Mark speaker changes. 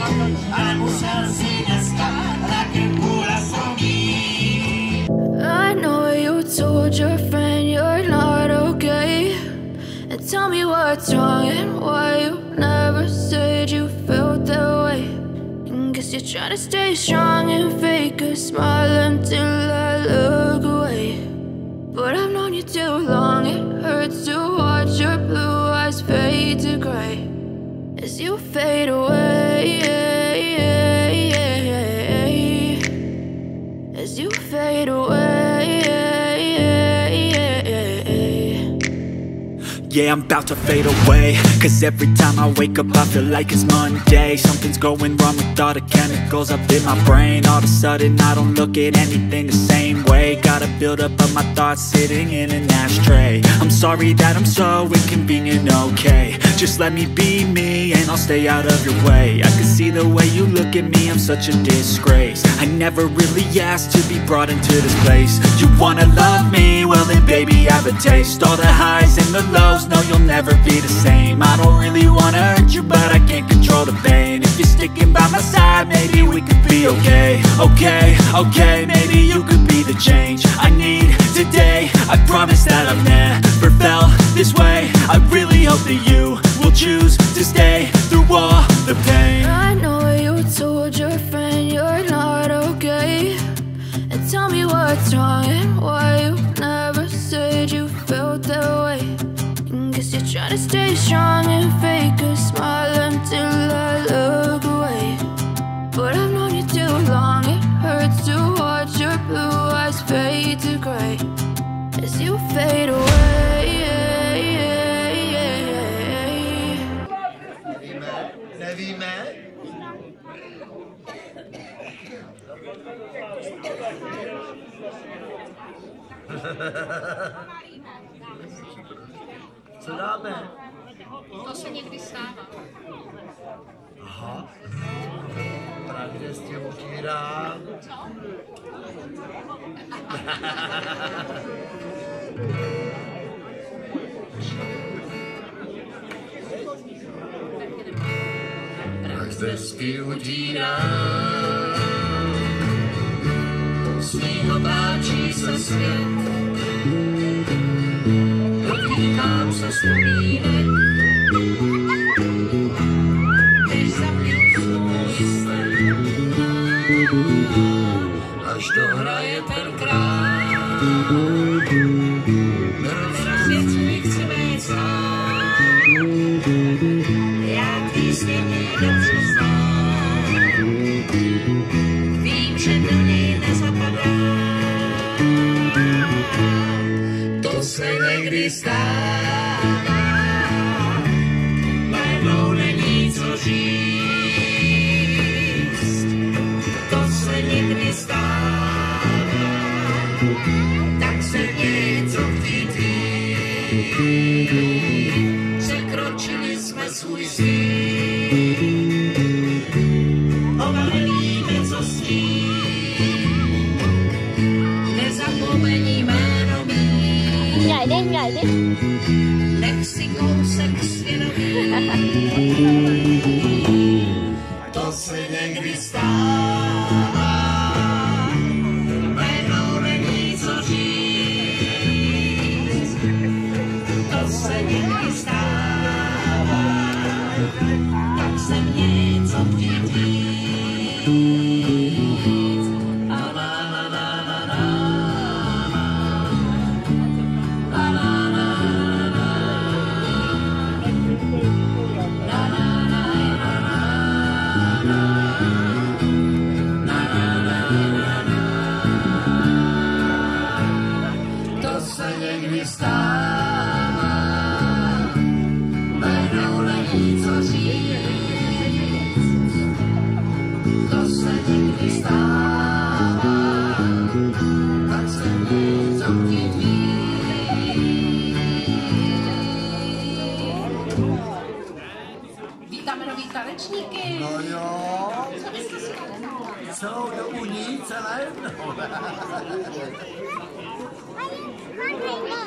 Speaker 1: ale musel si dneska taky půle songí.
Speaker 2: I know you told your friend you're not okay, and tell me what's wrong and why you never said you felt that way. And guess you're trying to stay strong and fake a smile until I look away. But I've known you too long, it hurts to watch your blue eyes fade to gray as you fade away, as you fade away.
Speaker 3: Yeah, I'm about to fade away, cause every time I wake up I feel like it's Monday. Something's going wrong with all the chemicals up in my brain. All of a sudden I don't look at anything the same way. Got a build up of my thoughts sitting in an ashtray. I'm sorry that I'm so inconvenient, okay. Just let me be me and I'll stay out of your way. I can see the way you look at me, I'm such a disgrace. I never really asked to be brought into this place. You wanna love me? Well then baby I have a taste. All the highs and the lows, no, you'll never be the same. I don't really wanna hurt you, but I can't control the pain. If you're sticking by my side, maybe we could be okay. Okay, maybe you could be the change I need today. I promise that I've never felt this way. I really hope that you will choose to stay through all the pain.
Speaker 2: I know you told your friend you're not okay, and tell me what's wrong and why you never said you felt that way. Guess you're trying to stay strong and fake a smile until I look away. But I've known you too long, it hurts to watch your blue eyes fade to gray as you fade away.
Speaker 1: Nevíme? Co dáme?
Speaker 4: To se někdy stává.
Speaker 1: Aha. Pravdě s tím otírám. Prach desky utírám, z něho táčí se svět. Dotýkám se vzpomínek, než zapiju svůj sen. Až dohraje ten král, rozsvět mi chci být sám. Já písně dobře znám, vím, že do něj nezapadám. To se někdy stává, najednou není co říct. To se někdy stává, tak se něco chtít víc. Překročili jsme svůj stín, oba nevíme, co s tím. Nezapomeň jméno mý,
Speaker 5: Nhảy đi.
Speaker 1: nech si kousek svědomí. To se někdy stává, najednou není co říct. To se někdy stává, tak se mě něco chtít víc. A la la la la la. To se někdy stává, najednou není co říct. To se někdy stává, tak se něco chtít víc.
Speaker 4: Vítáme nový tanečníky.
Speaker 1: No jo,
Speaker 4: Co byste si
Speaker 1: celou dobu nic, ale jednou.